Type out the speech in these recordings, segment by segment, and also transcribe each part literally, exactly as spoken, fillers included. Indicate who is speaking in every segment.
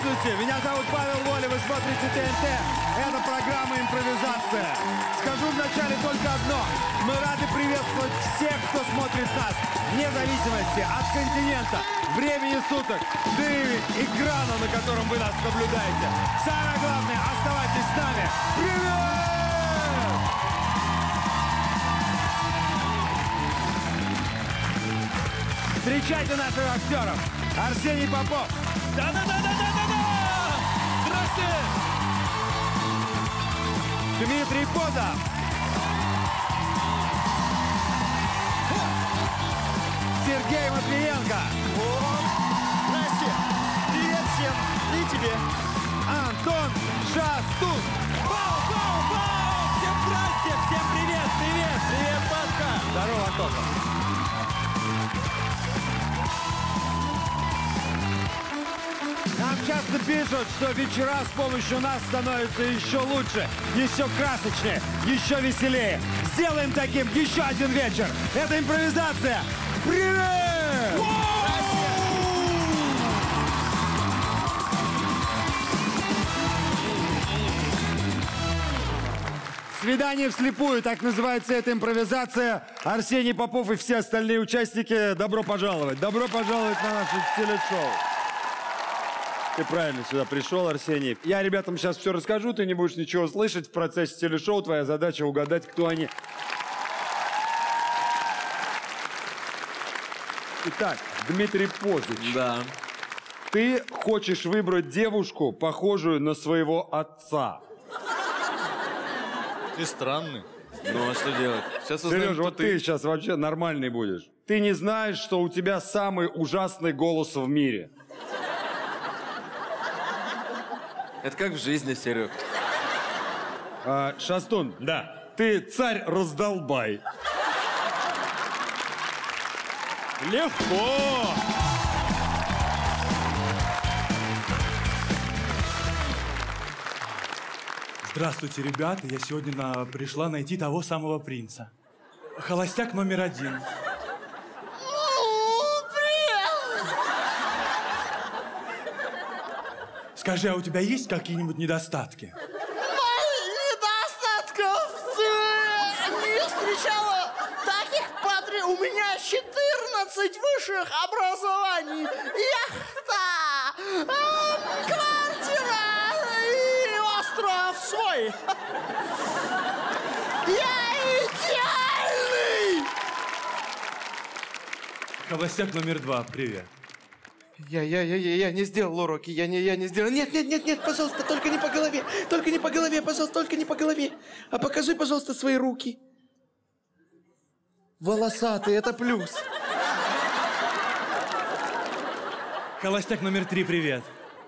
Speaker 1: Здравствуйте, меня зовут Павел Воля, вы смотрите Т Н Т. Это программа «Импровизация». Скажу вначале только одно. Мы рады приветствовать всех, кто смотрит нас, вне зависимости от континента, времени суток, да и экрана, на котором вы нас наблюдаете. Самое главное, оставайтесь с нами. Привет! Встречайте наших актеров. Арсений Попов.
Speaker 2: Да-да-да-да-да-да-да! Здравствуйте!
Speaker 1: Дмитрий Поза. Сергей Матвиенко.
Speaker 2: Здрасте! Привет всем! И тебе!
Speaker 1: Антон Шастун.
Speaker 2: Бау-бау-бау! Всем здрасте! Всем привет! Привет! Привет, Пашка!
Speaker 1: Здорово, Антон. Нам часто пишут, что вечера с помощью нас становятся еще лучше, еще красочнее, еще веселее. Сделаем таким еще один вечер. Это импровизация. Привет! Свидание вслепую, так называется эта импровизация. Арсений Попов и все остальные участники, добро пожаловать. Добро пожаловать на наше телешоу. Ты правильно сюда пришел, Арсений. Я ребятам сейчас все расскажу, ты не будешь ничего слышать в процессе телешоу. Твоя задача угадать, кто они. Итак, Дмитрий Позыч.
Speaker 2: Да.
Speaker 1: Ты хочешь выбрать девушку, похожую на своего отца.
Speaker 2: Ты странный. Ну, а что делать? Сейчас узнаем,
Speaker 1: Сережа,
Speaker 2: кто
Speaker 1: вот ты сейчас вообще нормальный будешь. Ты не знаешь, что у тебя самый ужасный голос в мире.
Speaker 2: Это как в жизни, Серег.
Speaker 1: А, Шастун,
Speaker 2: Да.
Speaker 1: ты царь-раздолбай.
Speaker 2: Легко!
Speaker 3: Здравствуйте, ребята. Я сегодня на... пришла найти того самого принца. Холостяк номер один. Скажи, а у тебя есть какие-нибудь недостатки?
Speaker 4: Недостатков ты не встречала таких патри... У меня четырнадцать высших образований. Яхта, э, квартира и остров свой. Я идеальный!
Speaker 3: Холостяк номер два, привет.
Speaker 4: Я, я, я, я, я не сделал уроки, я не, я не сделал. Нет, нет, нет, нет, пожалуйста, только не по голове, только не по голове, пожалуйста, только не по голове. А покажи, пожалуйста, свои руки. Волосатые, это плюс.
Speaker 3: Холостяк номер три, привет.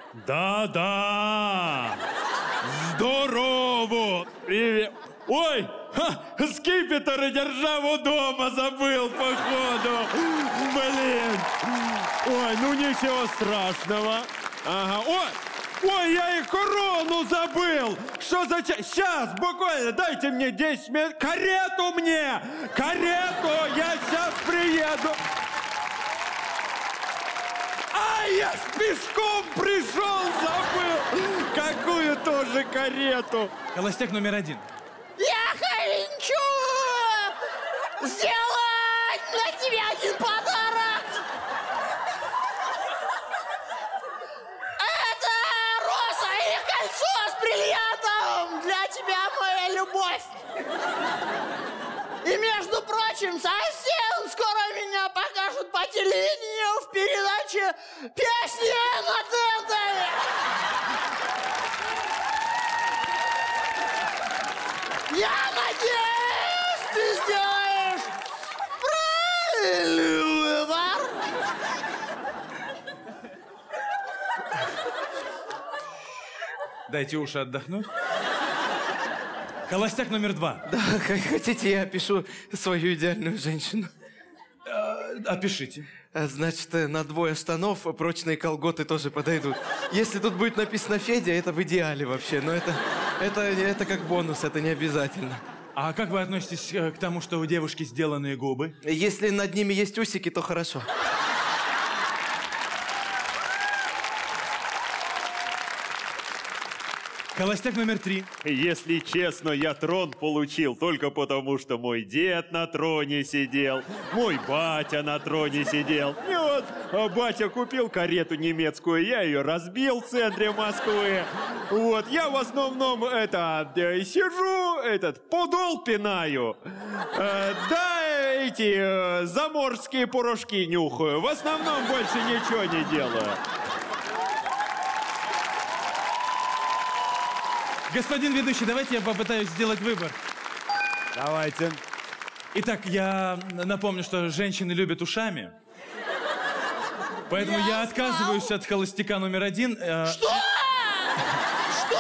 Speaker 5: Да-да! Здорово! Привет! Ой! Ха, скипетры державу дома забыл, походу! Блин! Ой, ну ничего страшного. Ага. Ой! Ой, я и корону забыл! Что за... Сейчас, буквально, дайте мне десять минут. Карету мне! Карету! Я сейчас приеду! А, я с пешком пришел, забыл! Какую тоже карету!
Speaker 3: Холостяк номер один.
Speaker 4: Я хочу сделать для тебя один подарок. Это роза и кольцо с бриллиантом. Для тебя, моя любовь. И, между прочим, совсем скоро меня покажут по телевидению в передаче «Песни на Т Н Т». Я надеюсь, ты сделаешь правильный выбор.
Speaker 3: Дайте уши отдохнуть. Холостяк номер два.
Speaker 4: Да, хотите, я опишу свою идеальную женщину?
Speaker 3: Опишите.
Speaker 4: Значит, на двое штанов прочные колготы тоже подойдут. Если тут будет написано «Федя», это в идеале вообще. Но это, это, это как бонус, это не обязательно.
Speaker 3: А как вы относитесь к тому, что у девушки сделанные губы?
Speaker 4: Если над ними есть усики, то хорошо.
Speaker 3: Холостяк номер три.
Speaker 5: Если честно, я трон получил только потому, что мой дед на троне сидел, мой батя на троне сидел. И вот а батя купил карету немецкую, я ее разбил в центре Москвы. Вот, я в основном это э, сижу, этот подол пинаю, э, да эти э, заморские порошки нюхаю. В основном больше ничего не делаю.
Speaker 3: Господин ведущий, давайте я попытаюсь сделать выбор.
Speaker 1: Давайте.
Speaker 3: Итак, я напомню, что женщины любят ушами. Поэтому я, я отказываюсь от холостяка номер один. Э...
Speaker 6: Что? Что?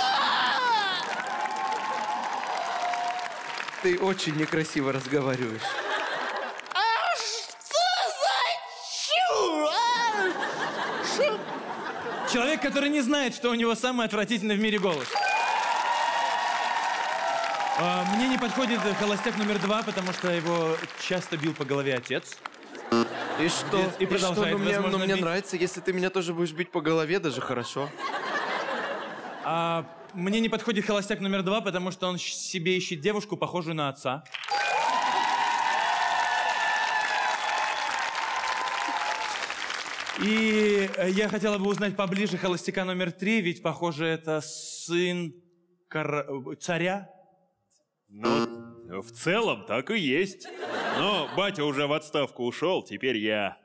Speaker 4: Ты очень некрасиво разговариваешь.
Speaker 6: А что за чушь? А? Шо?
Speaker 3: Человек, который не знает, что у него самый отвратительный в мире голос. А, мне не подходит холостяк номер два, потому что его часто бил по голове отец.
Speaker 4: И что?
Speaker 3: И, и продолжает,
Speaker 4: что? Ну, мне,
Speaker 3: возможно,
Speaker 4: ну, мне
Speaker 3: бить.
Speaker 4: нравится, если ты меня тоже будешь бить по голове, даже хорошо.
Speaker 3: А, мне не подходит холостяк номер два, потому что он себе ищет девушку, похожую на отца. И я хотела бы узнать поближе холостяка номер три, ведь, похоже, это сын кор... царя.
Speaker 5: Ну, в целом так и есть. Но батя уже в отставку ушел, теперь я.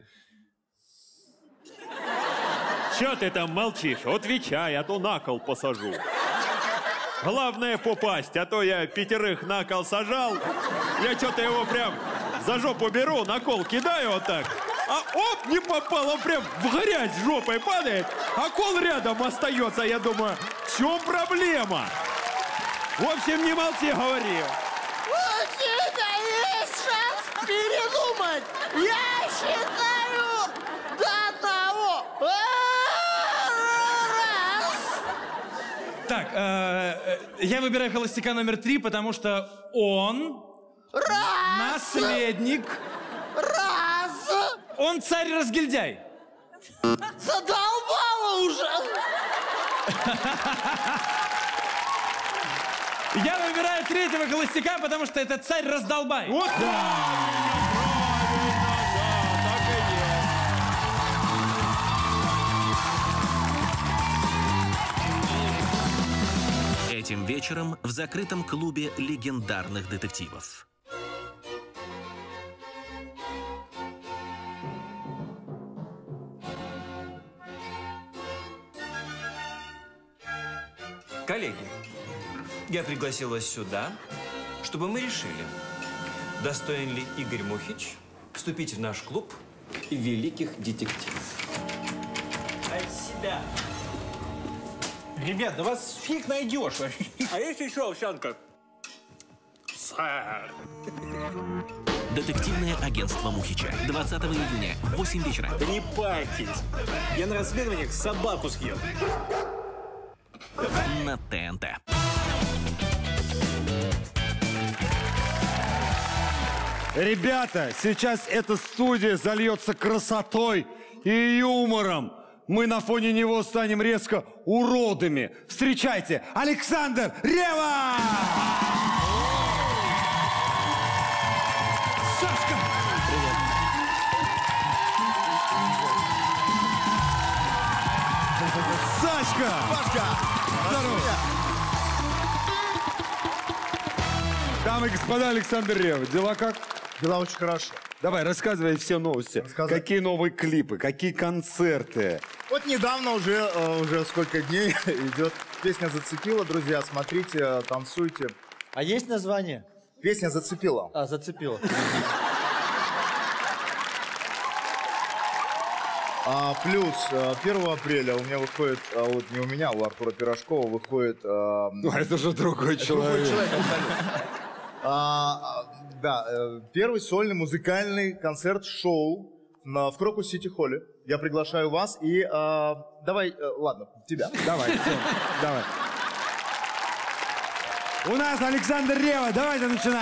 Speaker 5: Чё ты там молчишь? Отвечай, а то на кол посажу. Главное попасть, а то я пятерых на кол сажал. Я что-то его прям за жопу беру, на кол кидаю вот так. А оп, не попал, он прям в грязь жопой падает, а кол рядом остается. Я думаю, в чем проблема? В общем, не молчи, говори.
Speaker 6: У тебя есть шанс передумать. Я считаю до одного. Раз.
Speaker 3: Так, э, э, я выбираю холостяка номер три, потому что он
Speaker 6: Раз.
Speaker 3: наследник.
Speaker 6: Раз.
Speaker 3: Он царь-разгильдяй.
Speaker 6: Задолбала уже.
Speaker 3: Я выбираю третьего холостяка, потому что это царь-раздолбай.
Speaker 5: Вот да!
Speaker 7: Этим вечером в закрытом клубе легендарных детективов.
Speaker 8: Коллеги, я пригласил вас сюда, чтобы мы решили, достоин ли Игорь Мухич вступить в наш клуб великих детективов.
Speaker 2: От себя.
Speaker 9: Ребят, да вас фиг найдешь.
Speaker 2: А есть еще овсянка? Сэр.
Speaker 7: Детективное агентство Мухича. двадцатого июня в восемь вечера.
Speaker 9: Да не парьтесь. Я на расследованиях собаку съел.
Speaker 7: На ТНТ.
Speaker 1: Ребята, сейчас эта студия зальется красотой и юмором. Мы на фоне него станем резко уродами. Встречайте, Александр Ревва! Сашка! Привет. Сашка! Пашка! Здорово! Дамы и господа, Александр Ревва. Дела как?
Speaker 10: Дела очень хорошо.
Speaker 1: Давай, рассказывай все новости.
Speaker 10: Рассказать.
Speaker 1: Какие новые клипы, какие концерты?
Speaker 10: Вот недавно уже, э, уже сколько дней идет песня «Зацепила». Друзья, смотрите, танцуйте.
Speaker 9: А есть название?
Speaker 10: Песня «Зацепила».
Speaker 9: А, зацепила.
Speaker 10: А, плюс э, первого апреля у меня выходит, а вот не у меня, у Артура Пирожкова выходит... Э,
Speaker 1: Ну, это же другой человек.
Speaker 10: Другой человек, абсолютно. А, да, э, первый сольный музыкальный концерт-шоу на, в Крокус Сити Холле. Я приглашаю вас и... Э, давай, э, ладно, тебя.
Speaker 1: Давай, все, давай. У нас Александр Ревва, давайте начинать!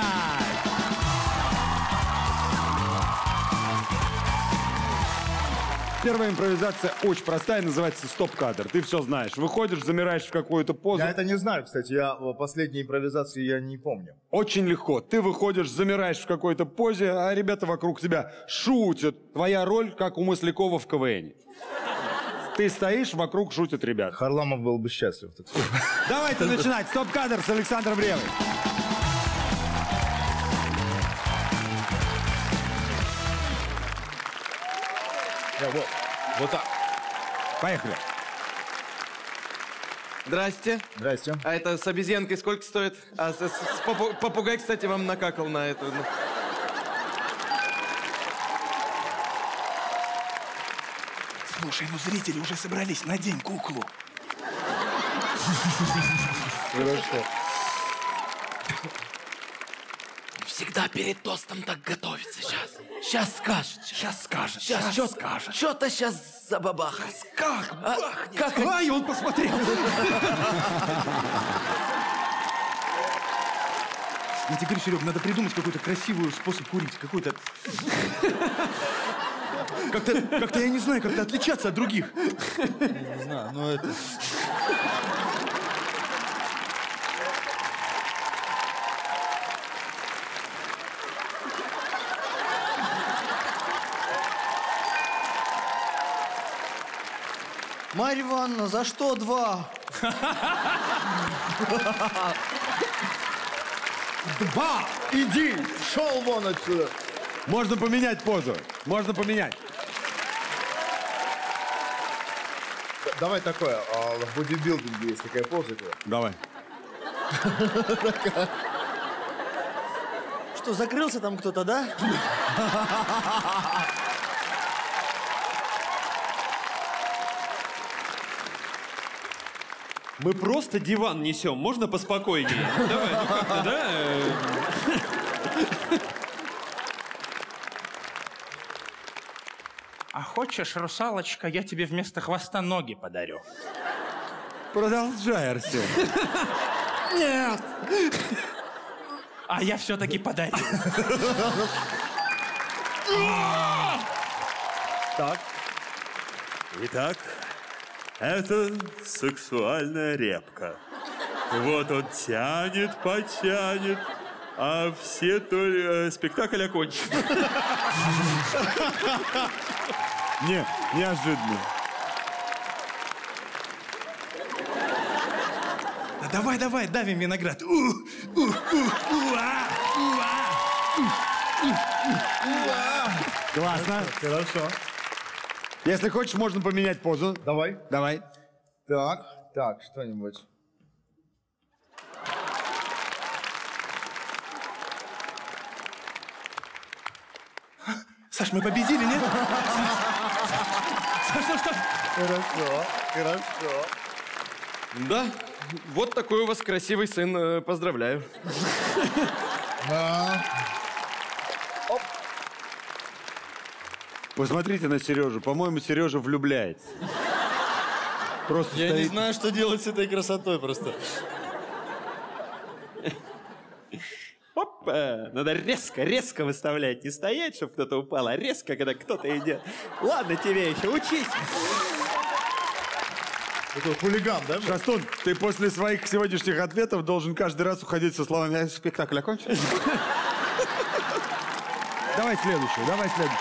Speaker 1: первая импровизация очень простая, называется стоп-кадр. Ты все знаешь. Выходишь, замираешь в какую-то позу.
Speaker 10: Я это не знаю, кстати. Я последней импровизации я не помню.
Speaker 1: Очень легко. Ты выходишь, замираешь в какой-то позе, а ребята вокруг тебя шутят. Твоя роль, как у Маслякова в КВН. Ты стоишь, вокруг шутят ребят.
Speaker 10: Харламов был бы счастлив.
Speaker 1: Давайте начинать. Стоп-кадр с Александром Ревой.
Speaker 10: Вот, вот так.
Speaker 1: Поехали.
Speaker 4: Здрасте.
Speaker 10: Здрасте.
Speaker 4: А это с обезьянкой сколько стоит? А с, с- с попу- попугай, кстати, вам накакал на эту. ну.
Speaker 3: Слушай, ну зрители уже собрались, надень куклу.
Speaker 10: Хорошо.
Speaker 4: Всегда перед тостом так готовится сейчас. Сейчас скажет.
Speaker 3: Сейчас скажет,
Speaker 4: Сейчас
Speaker 3: сейчас
Speaker 4: что
Speaker 3: скажет.
Speaker 4: Что-то сейчас забабахает.
Speaker 3: Как
Speaker 4: А,
Speaker 3: бахнет?
Speaker 4: как
Speaker 3: Ай, он посмотрел. Я тебе говорю, Серег, надо придумать какой-то красивый способ курить. Какой-то... Как-то, как-то, я не знаю, как-то отличаться от других.
Speaker 10: Не знаю, но это...
Speaker 6: Марья Ивановна, за что два?
Speaker 10: Два! Иди! Шел вон отсюда!
Speaker 1: Можно поменять позу. Можно поменять.
Speaker 10: Д- Давай такое. а, В бодибилдинге есть такая поза.
Speaker 1: Давай.
Speaker 6: Что, закрылся там кто-то, да?
Speaker 5: Мы просто диван несем, можно поспокойнее? Давай, ну как-то, да?
Speaker 3: А хочешь, русалочка, я тебе вместо хвоста ноги подарю?
Speaker 1: Продолжай, Арсен.
Speaker 3: Нет! А я все-таки подарю.
Speaker 10: Так.
Speaker 11: Итак, это сексуальная репка. Вот он тянет, потянет, а все только... Спектакль окончен.
Speaker 1: Не, неожиданно.
Speaker 3: Да давай, давай, давим виноград. У, у, у, уа, уа, у, у, уа.
Speaker 1: Классно.
Speaker 10: Хорошо.
Speaker 1: Если хочешь, можно поменять позу.
Speaker 10: Давай.
Speaker 1: Давай.
Speaker 10: Так, так, что-нибудь.
Speaker 3: Саш, мы победили, нет? Саш, Саш, Саш.
Speaker 10: Хорошо, хорошо.
Speaker 4: Да, вот такой у вас красивый сын. э, Поздравляю.
Speaker 10: А,
Speaker 1: Посмотрите на Сережу. По-моему, Сережа влюбляется. Просто
Speaker 6: Я
Speaker 1: стоит.
Speaker 6: не знаю, что делать с этой красотой просто.
Speaker 5: Оп, э, надо резко, резко выставлять. Не стоять, чтобы кто-то упал, а резко, когда кто-то идет. Ладно тебе еще, учись.
Speaker 10: это хулиган, да?
Speaker 1: Шастун, ты после своих сегодняшних ответов должен каждый раз уходить со словами «А спектакль окончен». Давай следующую, давай следующую.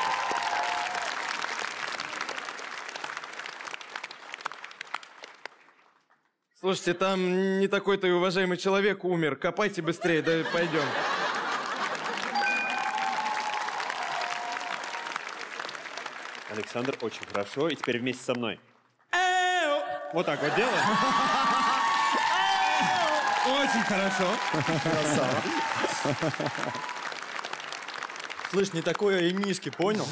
Speaker 4: Слушайте, там не такой-то и уважаемый человек умер. Копайте быстрее, да пойдем.
Speaker 5: Александр, очень хорошо. И теперь вместе со мной. Вот так вот делаем.
Speaker 3: Очень хорошо.
Speaker 6: Слышь, не такое и мишки, понял?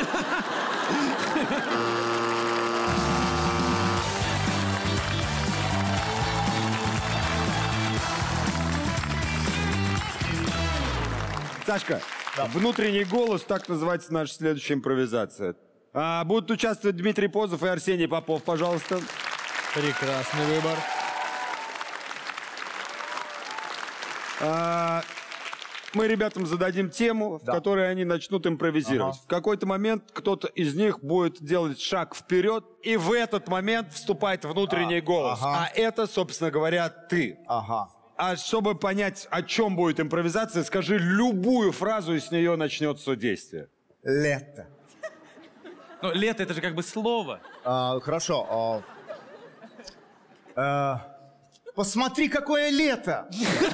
Speaker 1: Сашка, внутренний голос, так называется наша следующая импровизация. А, будут участвовать Дмитрий Позов и Арсений Попов, пожалуйста.
Speaker 6: Прекрасный выбор.
Speaker 1: А, Мы ребятам зададим тему,
Speaker 10: Да.
Speaker 1: в которой они начнут импровизировать.
Speaker 10: Ага.
Speaker 1: В какой-то момент кто-то из них будет делать шаг вперед, и в этот момент вступает внутренний
Speaker 10: А,
Speaker 1: голос.
Speaker 10: ага.
Speaker 1: А это, собственно говоря, ты.
Speaker 10: Ага.
Speaker 1: А чтобы понять, о чем будет импровизация, скажи любую фразу, и с нее начнется действие.
Speaker 10: Лето.
Speaker 3: Ну, лето это же как бы слово.
Speaker 10: А, хорошо. а, а, посмотри, какое лето!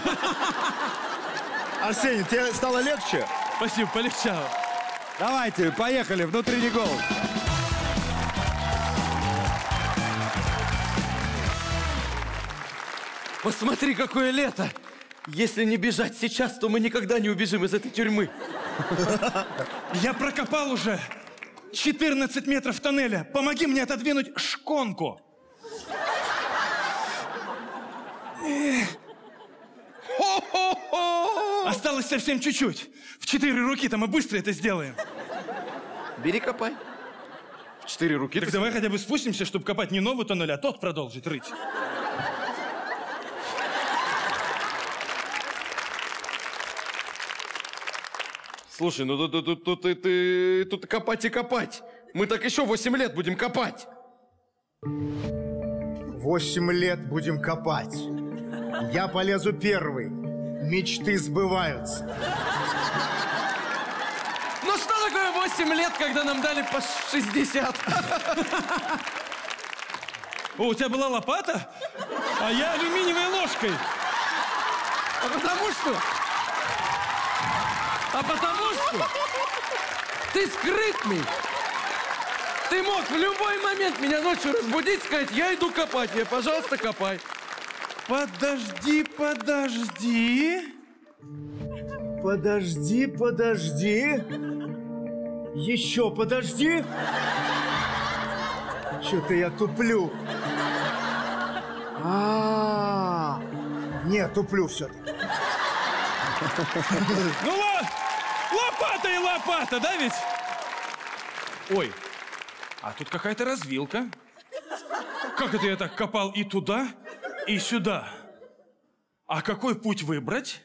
Speaker 10: Арсений, тебе стало легче?
Speaker 3: Спасибо, полегчало.
Speaker 1: Давайте, поехали, внутренний голос.
Speaker 4: Посмотри, какое лето! Если не бежать сейчас, то мы никогда не убежим из этой тюрьмы.
Speaker 3: Я прокопал уже четырнадцать метров тоннеля. Помоги мне отодвинуть шконку. Осталось совсем чуть-чуть. В четыре руки-то мы быстро это сделаем.
Speaker 4: Бери, копай. В четыре руки.
Speaker 3: Так
Speaker 4: ты
Speaker 3: давай хотя бы спустимся, чтобы копать не новый тоннель, а тот продолжить рыть.
Speaker 4: Слушай, ну тут, тут, тут, тут, тут, тут копать и копать. Мы так еще восемь лет будем копать.
Speaker 10: Восемь лет будем копать. Я полезу первый. Мечты сбываются.
Speaker 4: Ну что такое восемь лет, когда нам дали по шестьдесят?
Speaker 3: О, у тебя была лопата, а я алюминиевой ложкой.
Speaker 4: А потому что... А потому что... Ты скрытный. Ты мог в любой момент меня ночью разбудить, сказать, я иду копать. Я, пожалуйста, копай.
Speaker 3: Подожди, подожди.
Speaker 10: Подожди, подожди. Еще подожди. Что-то я туплю. А, нет, туплю все-таки.
Speaker 3: Ну, ла... лопата и лопата, да ведь? Ой, а тут какая-то развилка. Как это я так копал и туда, и сюда? А какой путь выбрать?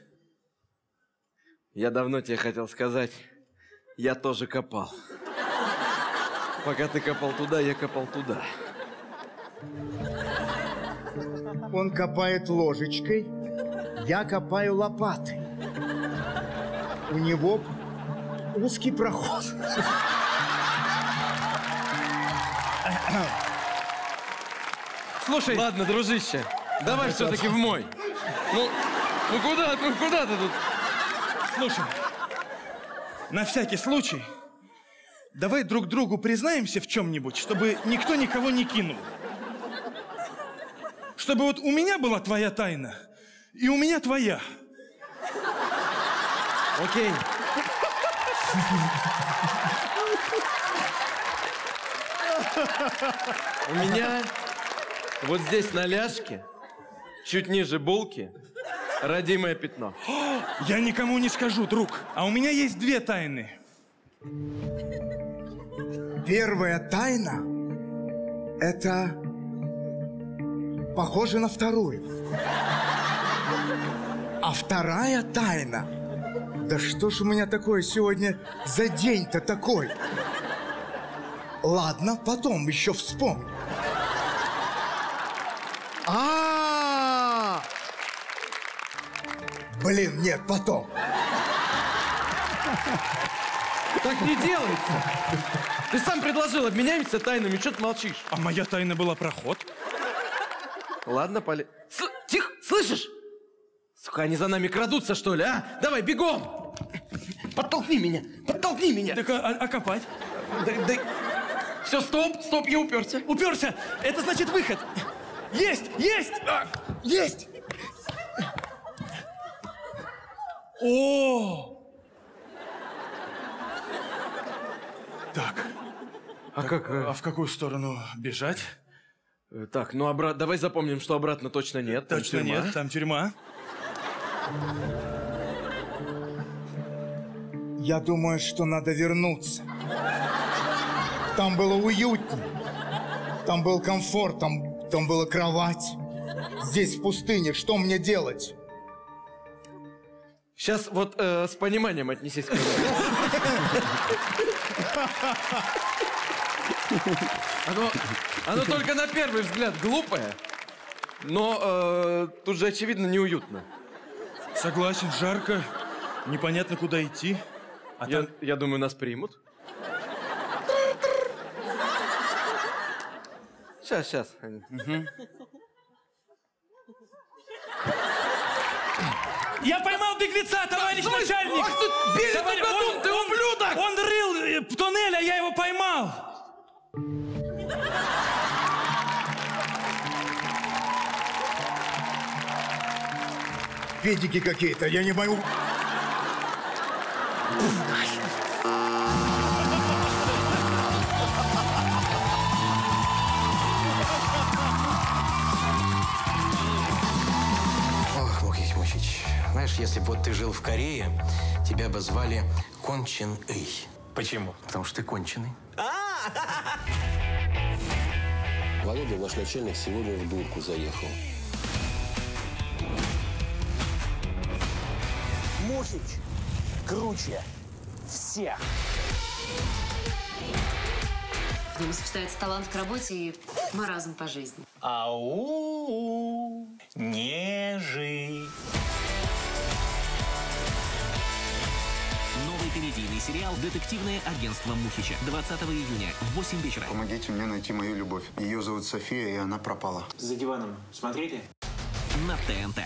Speaker 4: Я давно тебе хотел сказать, я тоже копал. Пока ты копал туда, я копал туда.
Speaker 10: Он копает ложечкой, я копаю лопатой. У него узкий проход.
Speaker 3: Слушай,
Speaker 4: Ладно, дружище, давай все-таки в мой. Ну, ну куда, ну куда ты тут?
Speaker 3: слушай, на всякий случай, давай друг другу признаемся в чем-нибудь, чтобы никто никого не кинул. Чтобы вот у меня была твоя тайна, и у меня твоя.
Speaker 4: Окей. У меня вот здесь на ляжке, чуть ниже булки, родимое пятно.
Speaker 3: Я никому не скажу, друг. А у меня есть две тайны.
Speaker 10: Первая тайна – это похоже на вторую. А вторая тайна – да что ж у меня такое сегодня за день-то такой? Ладно, потом еще вспомню. А, блин, нет, потом.
Speaker 4: Так не делается. Ты сам предложил, обменяемся тайнами, что ты молчишь?
Speaker 3: А моя тайна была проход.
Speaker 4: Ладно, поле... С... Тихо, слышишь? Сука, они за нами крадутся, что ли, а? Давай, бегом! Подтолкни меня, подтолкни меня!
Speaker 3: Так, а, а копать?
Speaker 4: Да, да... Все, стоп, стоп, я уперся.
Speaker 3: Уперся! Это значит выход! Есть! Есть! А, есть! О! Так.
Speaker 4: А как?
Speaker 3: А в какую сторону бежать?
Speaker 4: Так, ну обратно. Давай запомним, что обратно точно нет. Там
Speaker 3: Точно
Speaker 4: тюрьма.
Speaker 3: нет, там тюрьма.
Speaker 10: Я думаю, что надо вернуться. Там было уютно. Там был комфорт, там, там была кровать. Здесь, в пустыне, что мне делать?
Speaker 4: Сейчас вот э, с пониманием отнесись к этому. Оно, оно только на первый взгляд глупое, но э, тут же очевидно неуютно.
Speaker 3: Согласен, жарко, непонятно куда идти. А
Speaker 4: я,
Speaker 3: там...
Speaker 4: я думаю, нас примут. Сейчас, сейчас.
Speaker 3: Угу. Я поймал беглеца, товарищ
Speaker 4: да,
Speaker 3: начальник!
Speaker 4: Ах ты, бери
Speaker 3: Товарищ,
Speaker 4: тугодум,
Speaker 3: он,
Speaker 4: ты ублюдок!
Speaker 3: Он рыл в туннеле, а я его поймал!
Speaker 10: Педики какие-то, я не пойму.
Speaker 12: Ох, Мухич Мухич, знаешь, если бы вот ты жил в Корее, тебя бы звали Кон Чен Ый. Почему? Потому что ты конченый.
Speaker 13: Володя, наш начальник, сегодня в дурку заехал.
Speaker 9: Мухич круче всех.
Speaker 14: В нем сочетается талант к работе и маразм по жизни.
Speaker 9: Ау, нежи.
Speaker 7: Новый комедийный сериал «Детективное агентство Мухича». двадцатого июня в восемь вечера.
Speaker 15: Помогите мне найти мою любовь. Ее зовут София, и она пропала.
Speaker 9: За диваном смотрели?
Speaker 7: На ТНТ.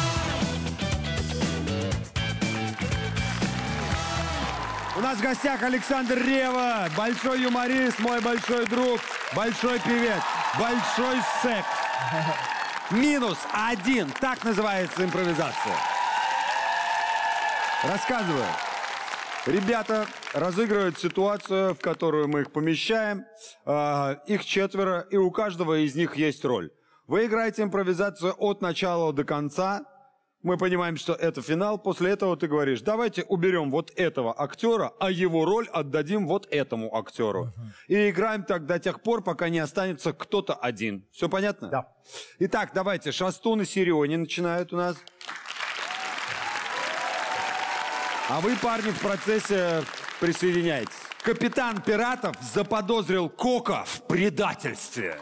Speaker 1: У нас в гостях Александр Ревва, большой юморист, мой большой друг, большой певец, большой секс. Минус один. Так называется импровизация. Рассказываю. Ребята разыгрывают ситуацию, в которую мы их помещаем. Э, их четверо, и у каждого из них есть роль. Вы играете импровизацию от начала до конца. Мы понимаем, что это финал. После этого ты говоришь, давайте уберем вот этого актера, а его роль отдадим вот этому актеру. Uh-huh. И играем так до тех пор, пока не останется кто-то один. Все понятно?
Speaker 10: Да.
Speaker 1: Итак, давайте. Шастун и Сириони начинают у нас. А вы, парни, в процессе присоединяйтесь. Капитан пиратов заподозрил Кока в предательстве.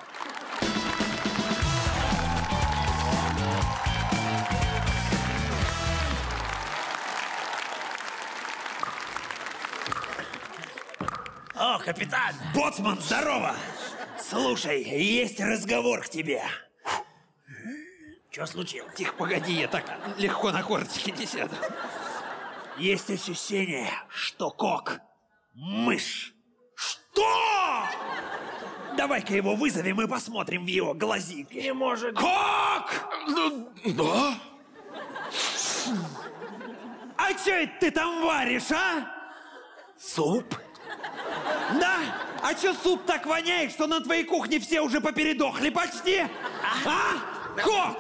Speaker 16: О, капитан! Боцман, здорово! Слушай, есть разговор к тебе. Что случилось?
Speaker 2: Тихо, погоди, я так легко на корточке не сяду.
Speaker 16: Есть ощущение, что Кок — мышь. Что? Давай-ка его вызовем и посмотрим в его глазинки.
Speaker 2: Не может...
Speaker 16: Кок!
Speaker 3: Ну, да?
Speaker 16: А что это ты там варишь, а?
Speaker 2: Суп?
Speaker 16: Да? А чё суп так воняет, что на твоей кухне все уже попередохли почти? А? Кок!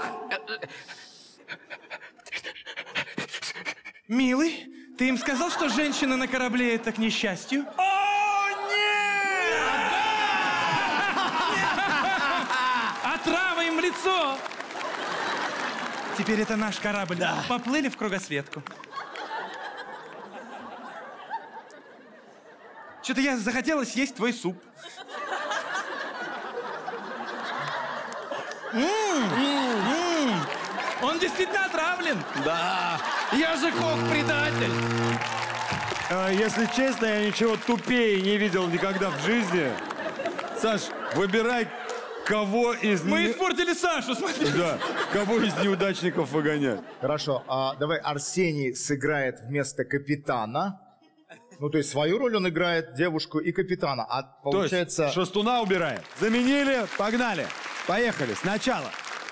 Speaker 3: Милый, ты им сказал, что женщина на корабле — это к несчастью?
Speaker 16: О, нет!
Speaker 3: Отрава им в лицо! Теперь это наш корабль.
Speaker 16: Да.
Speaker 3: Поплыли в кругосветку. Что-то я захотелось съесть твой суп. М-м-м. Он действительно отравлен.
Speaker 1: Да.
Speaker 3: Я же Кок-предатель.
Speaker 1: А, если честно, я ничего тупее не видел никогда в жизни. Саш, выбирай, кого из...
Speaker 3: Мы
Speaker 1: не...
Speaker 3: испортили Сашу, смотри.
Speaker 1: Да, кого из неудачников выгонять.
Speaker 10: Хорошо, а давай Арсений сыграет вместо капитана. Ну, то есть свою роль он играет, девушку и капитана. А получается...
Speaker 1: То есть Шастуна убирает. Заменили, погнали. Поехали, сначала.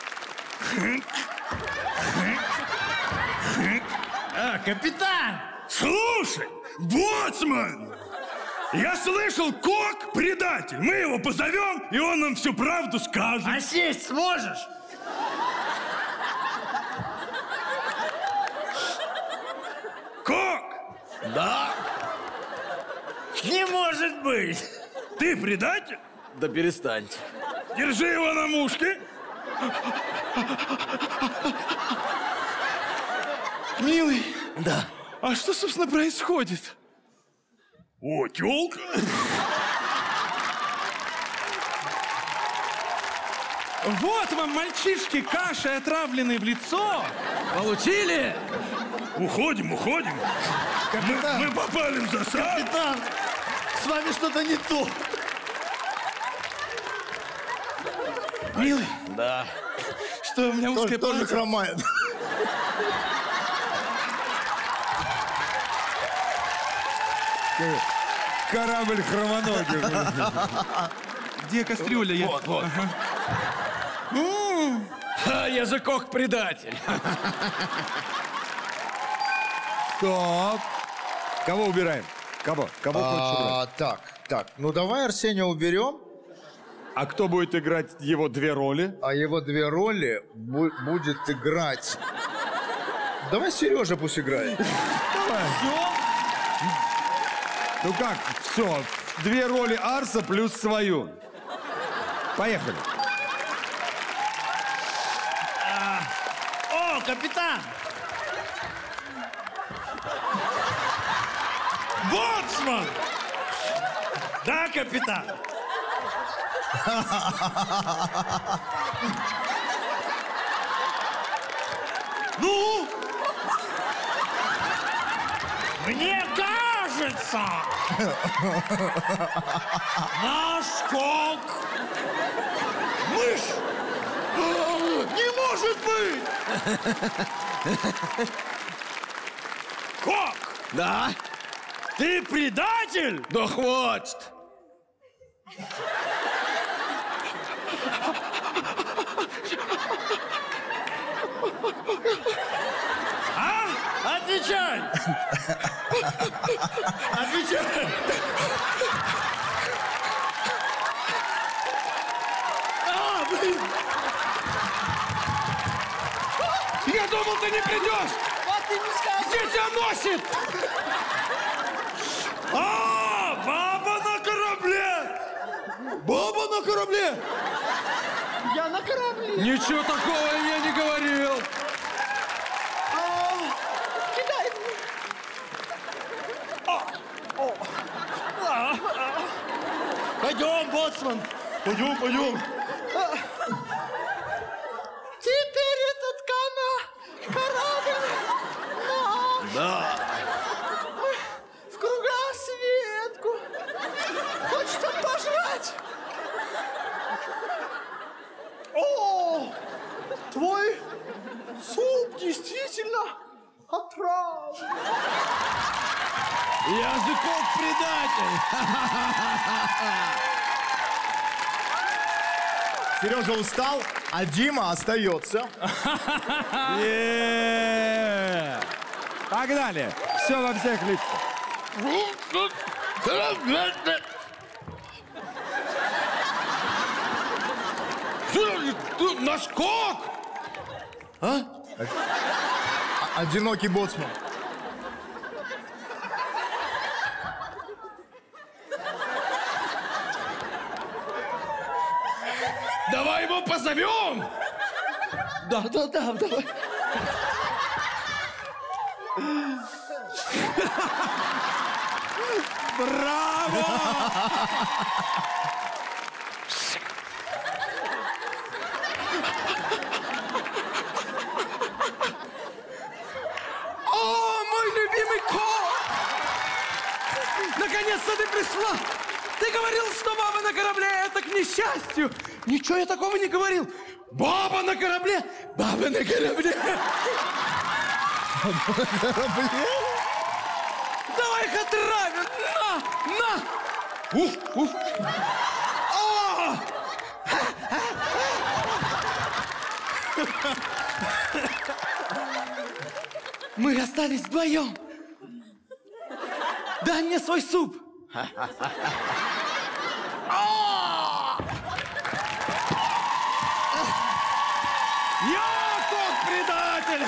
Speaker 16: А, капитан! Слушай, боцман! Я слышал, Кок предатель. Мы его позовем, и он нам всю правду скажет.
Speaker 2: А сесть сможешь?
Speaker 16: Кок!
Speaker 2: Да. Не может быть.
Speaker 16: Ты предатель?
Speaker 4: Да перестаньте.
Speaker 16: Держи его на мушке.
Speaker 3: Милый,
Speaker 6: Да.
Speaker 3: А что, собственно, происходит?
Speaker 16: О, тёлка.
Speaker 3: Вот вам, мальчишки, кашей, отравленной в лицо. Получили?
Speaker 16: Уходим, уходим.
Speaker 6: Капитан.
Speaker 16: Мы, мы попали в засаду.
Speaker 6: Капитан, с вами что-то не то.
Speaker 3: Милый.
Speaker 6: Да.
Speaker 3: Что, у меня узкое
Speaker 10: Тоже, тоже
Speaker 3: платье?
Speaker 10: хромает.
Speaker 1: Корабль хромоногий.
Speaker 3: Где кастрюля? Я...
Speaker 6: Вот, вот.
Speaker 3: Ага.
Speaker 6: А, я же кок-предатель.
Speaker 1: Стоп. Кого убираем? Кого? Кого хочешь убрать?
Speaker 10: А, так, так. Ну давай Арсения уберем.
Speaker 1: А кто будет играть его две роли?
Speaker 10: А его две роли бу- будет играть. Давай Сережа пусть играет.
Speaker 1: Давай. Ну как, все. Две роли Арса плюс свою. Поехали.
Speaker 6: О, капитан!
Speaker 16: Боцман!
Speaker 6: Да, капитан?
Speaker 16: Ну?
Speaker 6: Мне кажется, наш кок
Speaker 16: Мышь! Не может быть!
Speaker 6: Кок!
Speaker 12: Да?
Speaker 6: Ты предатель?
Speaker 12: Да хватит!
Speaker 6: А? Отвечай! Отвечай!
Speaker 16: А, блин!
Speaker 3: Я думал, ты не придешь!
Speaker 6: А ты не сказал!
Speaker 3: Где тебя носит?
Speaker 16: А, баба на корабле! Баба на корабле!
Speaker 6: Я на корабле!
Speaker 1: Ничего такого я не говорил.
Speaker 6: Кидай! Пойдем, боцман!
Speaker 16: Пойдем, пойдем.
Speaker 6: Теперь этот кана корабль наш!
Speaker 12: Да.
Speaker 6: В кругосветку! Хочется пожрать! О! Твой суп действительно отравлен!
Speaker 1: Я же кок-предатель.
Speaker 10: Сережа устал, а Дима остается.
Speaker 1: Е-е-е. Погнали. Все во всех лицах.
Speaker 3: Наш кок!
Speaker 10: А? Одинокий боцман.
Speaker 3: Давай его позовем!
Speaker 6: Да, да, да, давай.
Speaker 1: Браво!
Speaker 3: О, мой любимый кот! Наконец-то ты пришла! Ты говорил, что баба на корабле — это к несчастью! Ничего я такого не говорил! Баба на корабле! Баба на корабле!
Speaker 10: Баба на корабле?
Speaker 3: Давай их отравим! На! На! Ух! Ух! О! Мы остались вдвоем! Дай мне свой суп!
Speaker 1: Я кок-предатель!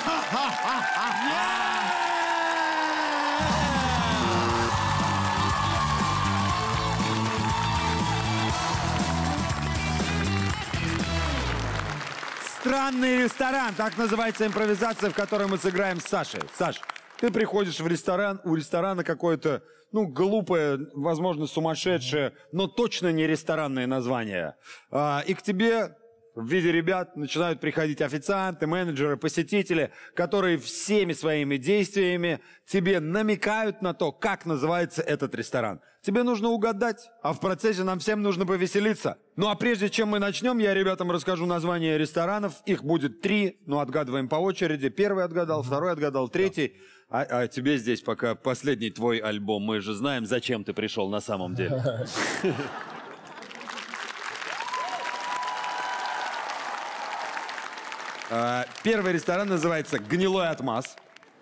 Speaker 1: Странный ресторан. Так называется импровизация, в которой мы сыграем с Сашей. Саш, Ты приходишь в ресторан, у ресторана какое-то, ну, глупое, возможно, сумасшедшее, но точно не ресторанное название. А, и к тебе в виде ребят начинают приходить официанты, менеджеры, посетители, которые всеми своими действиями тебе намекают на то, как называется этот ресторан. Тебе нужно угадать, а в процессе нам всем нужно повеселиться. Ну а прежде чем мы начнем, я ребятам расскажу названия ресторанов. Их будет три, ну отгадываем по очереди. Первый отгадал, второй отгадал, третий. А, а тебе здесь пока последний твой альбом. Мы же знаем, зачем ты пришел на самом деле. Первый ресторан называется «Гнилой отмаз».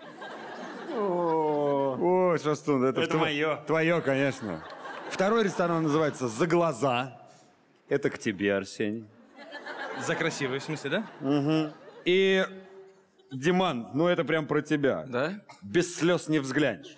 Speaker 1: Ой, Шастун, это,
Speaker 8: это мое.
Speaker 1: Твое, конечно. Второй ресторан называется «За глаза». Это к тебе, Арсений.
Speaker 3: За красивый, в смысле, да?
Speaker 1: Угу. И, Диман, ну это прям про тебя.
Speaker 8: Да?
Speaker 1: Без слез не взглянешь.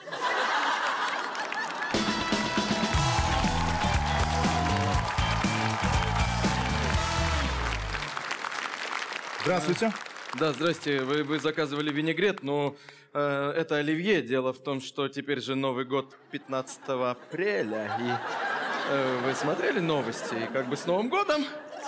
Speaker 10: Здравствуйте.
Speaker 4: Да, здрасте. Вы, вы заказывали винегрет, но э, это оливье. Дело в том, что теперь же Новый год пятнадцатого апреля. И э, вы смотрели новости? И как бы с Новым годом.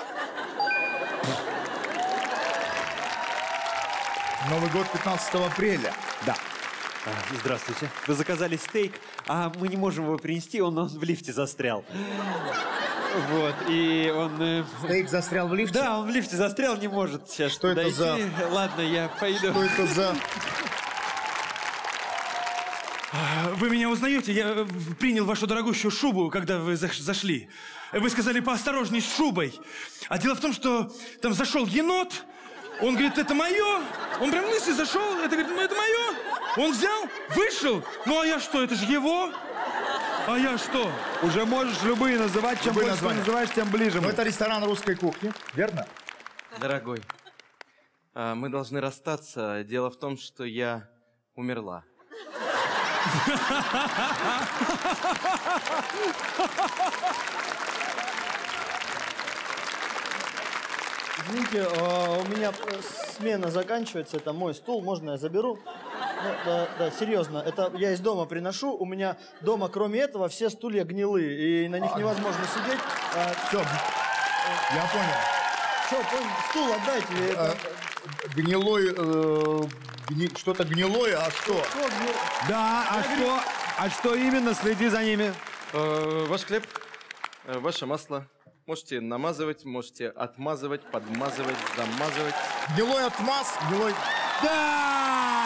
Speaker 10: Новый год пятнадцатого апреля.
Speaker 1: Да.
Speaker 5: А, здравствуйте. Вы заказали стейк, а мы не можем его принести, он, он в лифте застрял. Вот, и он... Э...
Speaker 10: Стейк застрял в лифте?
Speaker 5: Да, он в лифте застрял, не может сейчас
Speaker 10: Что это
Speaker 5: дойти.
Speaker 10: за...
Speaker 5: Ладно, я пойду.
Speaker 10: Что это за...
Speaker 3: Вы меня узнаете? Я принял вашу дорогущую шубу, когда вы зашли. Вы сказали поосторожней с шубой. А дело в том, что там зашел енот. Он говорит, это мое. Он прям лысый зашел. Это говорит, ну это мое. Он взял, вышел. Ну а я что, это же его. А я что?
Speaker 1: Уже можешь любые называть, чем
Speaker 10: любые
Speaker 1: больше ты называешь, тем ближе.
Speaker 10: Но это ресторан русской кухни, верно?
Speaker 4: Дорогой, а, мы должны расстаться. Дело в том, что я умерла.
Speaker 6: Извините, у меня смена заканчивается, это мой стул, можно я заберу? Ну, да, да, серьезно, это я из дома приношу, у меня дома, кроме этого, все стулья гнилые, и на них невозможно сидеть. А...
Speaker 10: Все, я понял.
Speaker 6: Что, понял? Стул отдайте.
Speaker 10: А, гнилой, э, гни... что-то гнилое, а что?
Speaker 6: Что гнил...
Speaker 1: Да, а что, а что именно, следи за ними.
Speaker 4: Э, ваш хлеб, э, ваше масло. Можете намазывать, можете отмазывать, подмазывать, замазывать.
Speaker 10: Гнилой отмаз, гнилой...
Speaker 1: Да!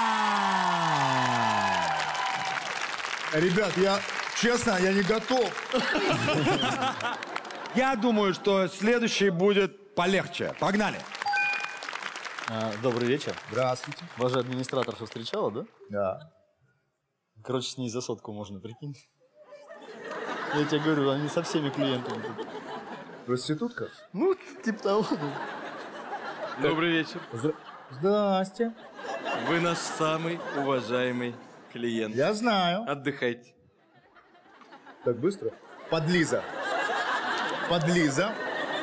Speaker 10: Ребят, я, честно, я не готов.
Speaker 1: Я думаю, что следующий будет полегче. Погнали.
Speaker 17: А, добрый вечер.
Speaker 10: Здравствуйте.
Speaker 17: Вас же администраторша встречала, да?
Speaker 10: Да.
Speaker 17: Короче, с ней за сотку можно, прикинь. Я тебе говорю, они со всеми клиентами.
Speaker 10: Проститутка?
Speaker 17: Ну, типа того.
Speaker 4: Добрый вечер.
Speaker 10: Здра... Здрасте.
Speaker 4: Вы наш самый уважаемый клиент.
Speaker 10: Я знаю.
Speaker 4: Отдыхайте.
Speaker 10: Так быстро? Подлиза. Подлиза.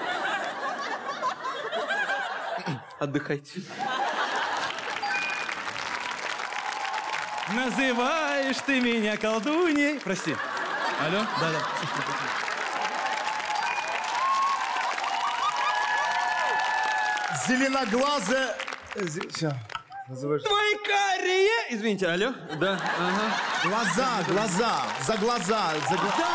Speaker 4: Отдыхайте.
Speaker 3: Называешь ты меня колдуней. Прости. Алло? Да-да.
Speaker 10: Зеленоглазая... Все. Называешь...
Speaker 3: Твои карие... Извините, алло? Да, ага.
Speaker 10: Глаза, глаза, за глаза, за глаза.
Speaker 1: Да!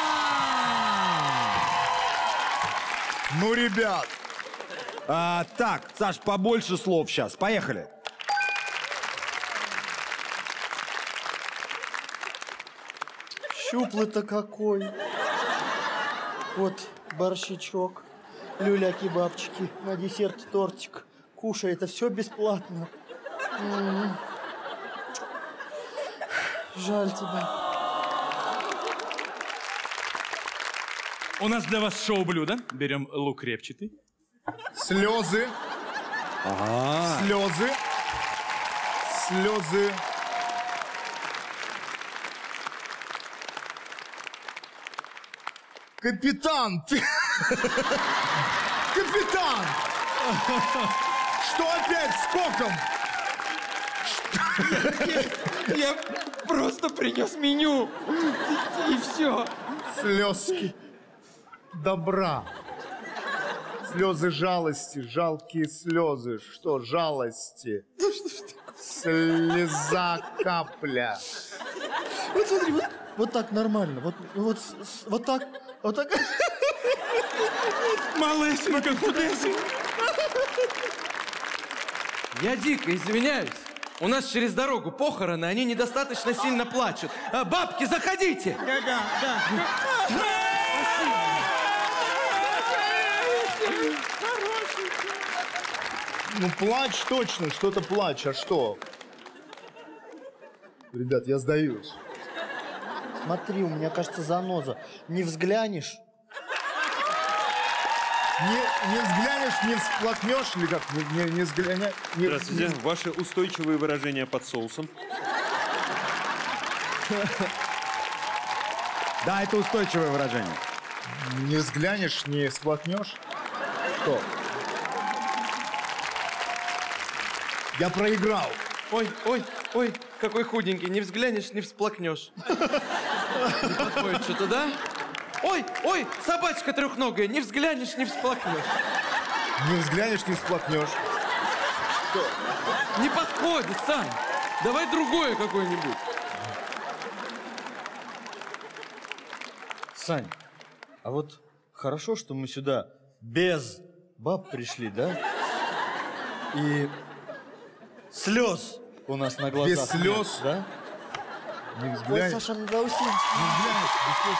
Speaker 10: Ну, ребят.
Speaker 1: А, так, Саш, побольше слов сейчас. Поехали.
Speaker 6: Щуплый-то какой. Вот борщичок, люля-кебабчики, на десерт тортик. Кушай, это все бесплатно. М-м-м. Жаль тебя.
Speaker 3: У нас для вас шоу-блюдо. Берем лук репчатый.
Speaker 10: Слезы.
Speaker 1: Ага.
Speaker 10: Слезы. Слезы. Капитан! Капитан! Что опять с коком?
Speaker 2: Я просто принес меню. И все.
Speaker 10: Слезки добра. Слезы жалости, жалкие слезы. Что, жалости? Слеза капля.
Speaker 6: Вот смотри, вот, вот так нормально. Вот, вот, с- вот так, вот так.
Speaker 2: Малесенька, худесенька.
Speaker 4: Я дико извиняюсь. У нас через дорогу похороны, они недостаточно сильно плачут. А, бабки, заходите!
Speaker 2: Да, да, да.
Speaker 10: Ну, плачь точно, что-то плачь, а что? Ребят, я сдаюсь.
Speaker 6: Смотри, у меня, кажется, заноза. Не взглянешь?
Speaker 10: Не, не взглянешь, не всплакнешь, или как? Не, не, не взглянешь. Не,
Speaker 5: Здравствуйте.
Speaker 10: не-
Speaker 5: Ваши устойчивые выражения под соусом.
Speaker 1: Да, это устойчивое выражение.
Speaker 10: Не взглянешь, не всплакнешь. Что? Я проиграл.
Speaker 4: Ой, ой, ой, какой худенький. Не взглянешь, не всплакнешь. Не подходит что-то, да? Ой, ой, собачка трехногая. Не взглянешь, не всплакнешь.
Speaker 10: Не взглянешь, не всплакнешь. Что?
Speaker 4: Не подходит, Сань. Давай другое какое-нибудь.
Speaker 6: Сань, а вот хорошо, что мы сюда без баб пришли, да? И слез у нас на глазах
Speaker 10: Без слез?
Speaker 6: нет, да?
Speaker 10: Не
Speaker 6: Ой,
Speaker 10: взглянешь.
Speaker 6: Саша, надо усилить.
Speaker 10: Не взглянешь, без слез.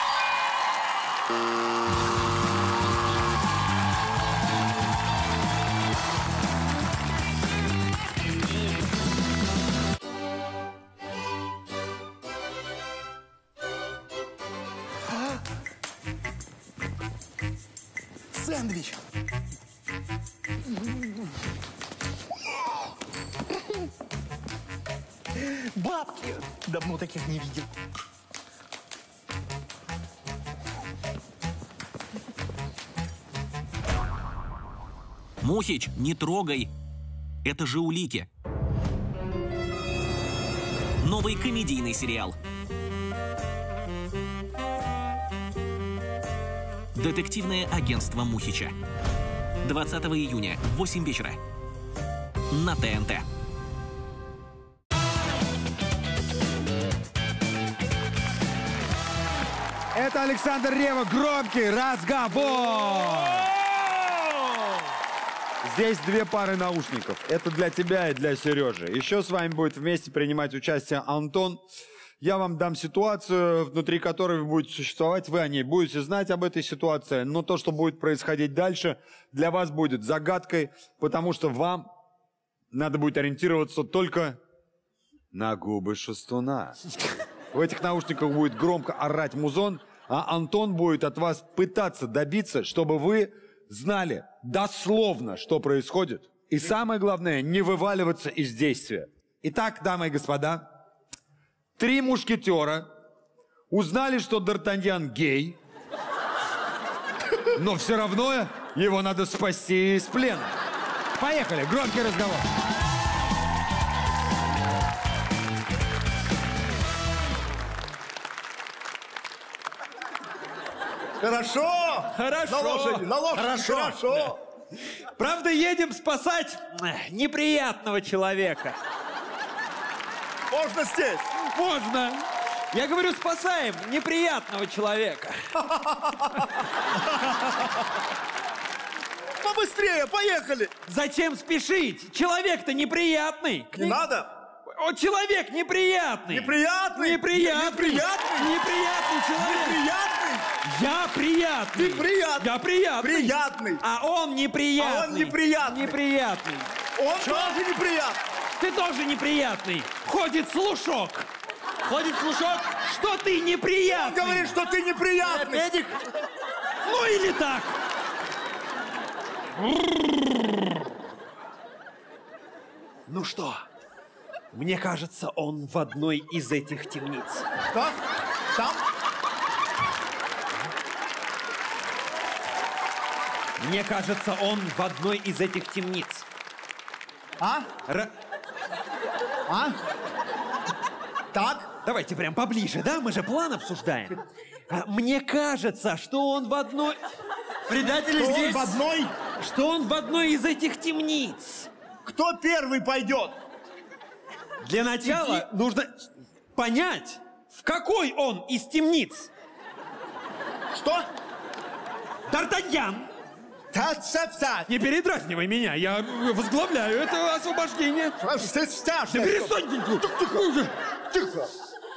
Speaker 12: Сэндвич. Бабки. Давно таких не видел.
Speaker 7: Мухич, не трогай. Это же улики. Новый комедийный сериал. Детективное агентство Мухича. двадцатого июня в восемь вечера. На ТНТ.
Speaker 1: Это Александр Ревва. Громкий разговор. Здесь две пары наушников. Это для тебя и для Сережи. Еще с вами будет вместе принимать участие Антон. Я вам дам ситуацию, внутри которой вы будете существовать. Вы о ней будете знать об этой ситуации. Но то, что будет происходить дальше, для вас будет загадкой, потому что вам надо будет ориентироваться только на губы шестуна. В этих наушниках будет громко орать музон, а Антон будет от вас пытаться добиться, чтобы вы знали дословно, что происходит. И самое главное, не вываливаться из действия. Итак, дамы и господа, три мушкетера узнали, что Д'Артаньян гей, но все равно его надо спасти из плена. Поехали, громкий разговор.
Speaker 10: Хорошо!
Speaker 2: Хорошо!
Speaker 10: На лошади, на лошади,
Speaker 2: Хорошо!
Speaker 10: хорошо!
Speaker 2: Правда, едем спасать э, неприятного человека.
Speaker 10: Можно здесь?
Speaker 2: Можно. Я говорю, спасаем неприятного человека.
Speaker 10: Побыстрее, поехали!
Speaker 2: Зачем спешить? Человек-то неприятный.
Speaker 10: Не надо!
Speaker 2: О, человек неприятный.
Speaker 10: Неприятный?
Speaker 2: Неприятный.
Speaker 10: Неприятный?
Speaker 2: Неприятный человек.
Speaker 10: Неприятный?
Speaker 2: Я приятный.
Speaker 10: Ты приятный.
Speaker 2: Я приятный.
Speaker 10: Приятный.
Speaker 2: А он неприятный.
Speaker 10: А он неприятный.
Speaker 2: Неприятный.
Speaker 10: Он тоже неприятный.
Speaker 2: Ты тоже неприятный. Ходит слушок. Ходит слушок, что ты неприятный.
Speaker 10: Он говорит, что ты неприятный.
Speaker 2: Педик. Ну или так. Ну что, мне кажется, он в одной из этих темниц.
Speaker 10: Так? Там?
Speaker 2: Мне кажется, он в одной из этих темниц.
Speaker 10: А?
Speaker 2: Р-
Speaker 10: А? Так?
Speaker 2: Давайте прям поближе, да? Мы же план обсуждаем. А, мне кажется, что он в одной...
Speaker 6: Предатели
Speaker 10: Что он
Speaker 6: здесь.
Speaker 10: в одной?
Speaker 2: Что он в одной из этих темниц.
Speaker 10: Кто первый пойдет?
Speaker 2: Для начала нужно понять, в какой он из темниц.
Speaker 10: Что?
Speaker 2: Д'Артаньян.
Speaker 10: Та-та-та.
Speaker 2: Не передразнивай меня, я возглавляю это освобождение.
Speaker 10: Ты
Speaker 2: Да перестань ты!
Speaker 10: Тихо. Тихо.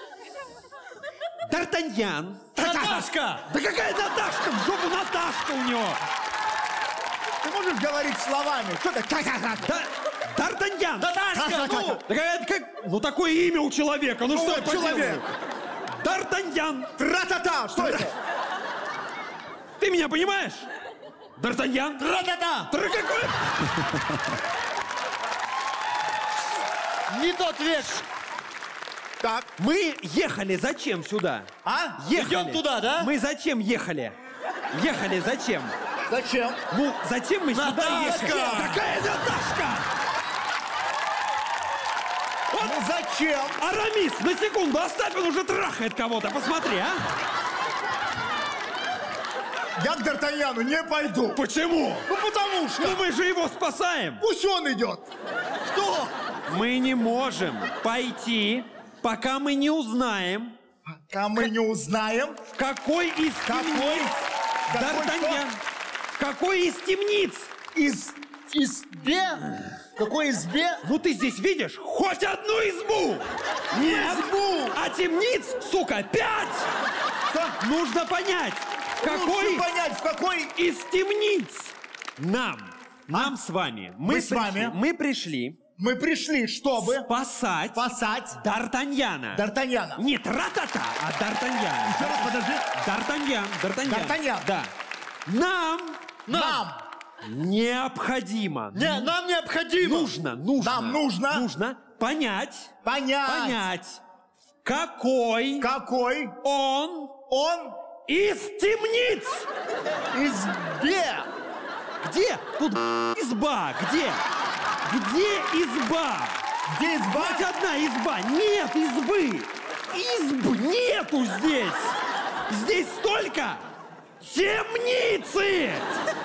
Speaker 2: Д'Артаньян.
Speaker 6: Наташка!
Speaker 2: Да какая Наташка? В жопу Наташка у него!
Speaker 10: Ты можешь говорить словами? Что ты?
Speaker 2: Да, Д'Артаньян!
Speaker 6: Наташка, ну!
Speaker 2: Да какая- как, ну такое имя у человека, ну,
Speaker 10: Ну,
Speaker 2: что я
Speaker 10: вот
Speaker 2: поделаю?
Speaker 10: человек.
Speaker 2: Д'Артаньян!
Speaker 10: Тра-та-та! Что это?
Speaker 2: Ты меня понимаешь? Д'Артаньян!
Speaker 6: Тра-та-та!
Speaker 2: Тра какой?
Speaker 6: Не тот век.
Speaker 10: Так.
Speaker 2: Мы ехали зачем сюда?
Speaker 10: А?
Speaker 2: Ехали.
Speaker 6: Идем туда, да?
Speaker 2: Мы зачем ехали? Ехали зачем?
Speaker 10: Зачем?
Speaker 2: Ну, зачем мы сюда
Speaker 6: Наташка!
Speaker 2: ехали? Какая Наташка?
Speaker 10: Ну зачем?
Speaker 2: Арамис, на секунду оставь, он уже трахает кого-то, посмотри, а?
Speaker 10: Я к Д'Артаньяну не пойду.
Speaker 2: Почему?
Speaker 10: Ну потому что.
Speaker 2: Ну мы же его спасаем.
Speaker 10: Пусть он идет.
Speaker 6: Что?
Speaker 2: Мы не можем пойти, пока мы не узнаем,
Speaker 10: Пока мы не узнаем.
Speaker 2: в какой из
Speaker 10: Какой?
Speaker 2: темниц
Speaker 10: Какой
Speaker 2: Д'Артаньян. В какой из темниц?
Speaker 10: Из... избе? Какой избе?
Speaker 2: Ну ты здесь видишь хоть одну избу? Нет.
Speaker 10: Избу.
Speaker 2: А темниц, сука, пять!
Speaker 10: Что?
Speaker 2: Нужно понять, в какой
Speaker 10: Лучше понять, в какой...
Speaker 2: из темниц нам, нам с вами, мы,
Speaker 10: Мы с
Speaker 2: пришли-
Speaker 10: вами.
Speaker 2: мы пришли
Speaker 10: Мы пришли, чтобы...
Speaker 2: спасать
Speaker 10: Спасать
Speaker 2: Д'Артаньяна.
Speaker 10: Д'Артаньяна.
Speaker 2: Не тра-та-та, а Д'Артаньяна.
Speaker 10: Еще раз, подожди.
Speaker 2: Д'Артаньян, Д'Артаньян.
Speaker 10: Д'Артаньян.
Speaker 2: Да. Нам
Speaker 10: Нам.
Speaker 2: необходимо.
Speaker 6: Не, нам необходимо.
Speaker 2: Нужно, нужно.
Speaker 10: Нам нужно.
Speaker 2: Нужно понять.
Speaker 10: Понять.
Speaker 2: Понять. Какой.
Speaker 10: Какой
Speaker 2: он.
Speaker 10: Он
Speaker 2: Из темниц.
Speaker 10: избе.
Speaker 2: Где? Тут изба. Где? Где изба?
Speaker 10: Где изба?
Speaker 2: Хоть одна изба. Нет избы. Изб нету здесь. Здесь только темницы.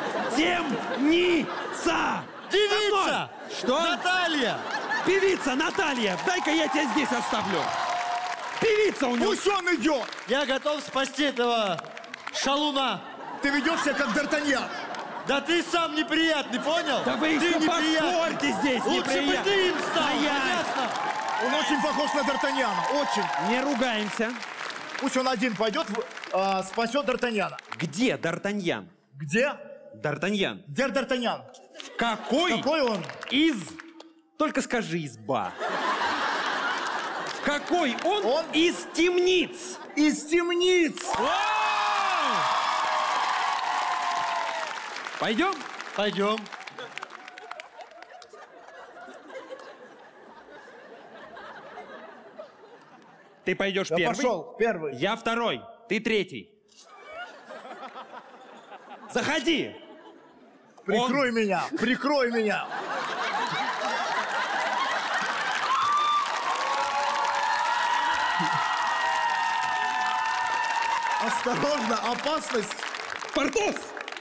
Speaker 2: Темница.
Speaker 6: Девица.
Speaker 2: Что?
Speaker 6: Наталья.
Speaker 2: Певица Наталья. Дай-ка я тебя здесь оставлю. Певица у него.
Speaker 10: Пусть он идет.
Speaker 6: Я готов спасти этого шалуна.
Speaker 10: Ты ведешь себя как Д'Артаньян.
Speaker 6: Да ты сам неприятный, понял?
Speaker 2: Да вы
Speaker 6: ты
Speaker 2: еще
Speaker 6: неприятный.
Speaker 2: поспорьте здесь,
Speaker 6: Лучше бы
Speaker 2: неприятно.
Speaker 6: ты им стал,
Speaker 2: Стоять.
Speaker 6: понятно?
Speaker 10: Он очень похож на Д'Артаньяна. Очень.
Speaker 2: Не ругаемся.
Speaker 10: Пусть он один пойдет, в- а, спасет Д'Артаньяна.
Speaker 2: Где Д'Артаньян?
Speaker 10: Где?
Speaker 2: Д'Артаньян.
Speaker 10: Где Д'Артаньян?
Speaker 2: В какой?
Speaker 10: Какой он?
Speaker 2: Из... Только скажи изба. В какой он,
Speaker 10: Он?
Speaker 2: из темниц?
Speaker 10: Из темниц.
Speaker 2: Пойдем?
Speaker 6: Пойдем.
Speaker 2: Ты пойдешь
Speaker 10: Я
Speaker 2: первый?
Speaker 10: пошел, первый.
Speaker 2: Я второй. Ты третий. Заходи.
Speaker 10: Прикрой меня, прикрой меня. Осторожно, опасность.
Speaker 2: Портос!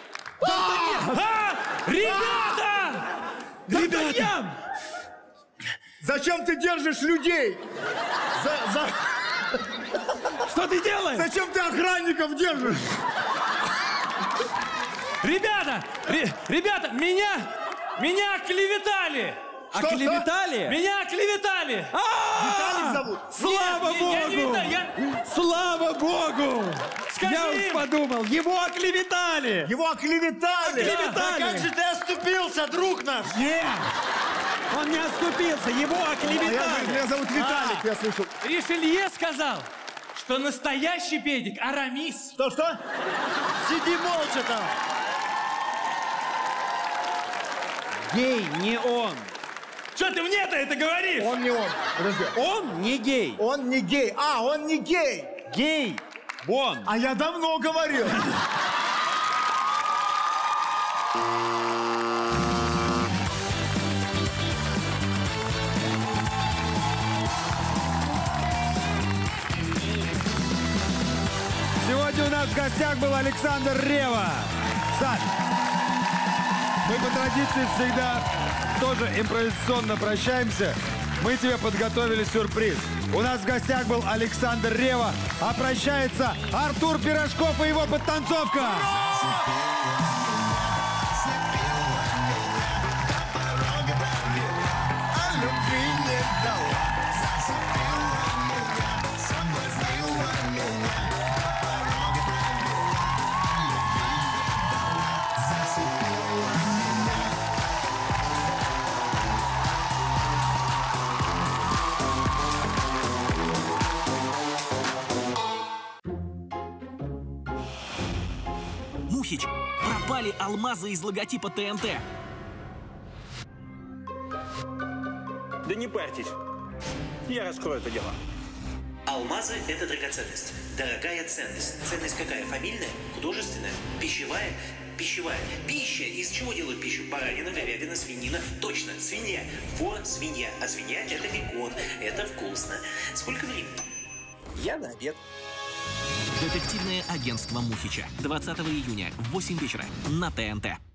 Speaker 2: А! Ребята! Д'Артаньян!
Speaker 10: Зачем ты держишь людей? За- за-
Speaker 2: Что ты делаешь?
Speaker 10: Зачем ты охранников держишь?
Speaker 3: Ребята! ре- ребята, меня... Меня оклеветали!
Speaker 10: Что,
Speaker 2: Оклеветали?
Speaker 3: Меня оклеветали!
Speaker 10: Виталик зовут?
Speaker 2: Слава
Speaker 3: Нет, я- я не
Speaker 2: Богу!
Speaker 3: Виталий, я-
Speaker 2: Слава Богу!
Speaker 3: Скажи
Speaker 2: Я уж
Speaker 3: им!
Speaker 2: подумал, его оклеветали!
Speaker 10: Его оклеветали.
Speaker 2: Оклеветали!
Speaker 6: Да как же ты оступился, друг наш?
Speaker 2: Нет! Он не оступился, его
Speaker 10: А я,
Speaker 2: оклеветали!
Speaker 10: меня зовут Виталик, я слышал.
Speaker 3: Ришелье сказал, что настоящий педик Арамис.
Speaker 10: Что-что?
Speaker 6: Сиди молча там.
Speaker 2: Гей не он!
Speaker 3: Что ты мне-то это говоришь?
Speaker 10: Он не он. Подожди.
Speaker 2: Он не гей!
Speaker 10: Он не гей. А, он не гей.
Speaker 2: Гей! Вон!
Speaker 10: А я давно говорил.
Speaker 1: Сегодня у нас в гостях был Александр Ревва. Саш, мы по традиции всегда тоже импровизационно прощаемся. Мы тебе подготовили сюрприз. У нас в гостях был Александр Ревва, а прощается Артур Пирожков и его подтанцовка.
Speaker 7: Мухич, пропали алмазы из логотипа ТНТ.
Speaker 9: Да не парьтесь. Я раскрою это дело.
Speaker 18: Алмазы – это драгоценность. Дорогая ценность. Ценность какая? Фамильная? Художественная? Пищевая? Пищевая. Пища. Из чего делают пищу? Баранина, говядина, свинина. Точно, свинья. Фор – свинья. А свинья – это бекон. Это вкусно. Сколько времени?
Speaker 9: Я на обед.
Speaker 7: Детективное агентство Мухича. двадцатого июня в восемь вечера на ТНТ.